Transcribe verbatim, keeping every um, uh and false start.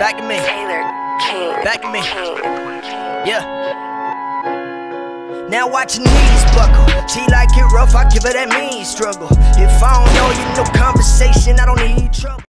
Back to me. Back to me. Yeah. Now watching knees buckle. She like it rough, I give her that mean struggle. If I don't know you, no conversation, I don't need trouble.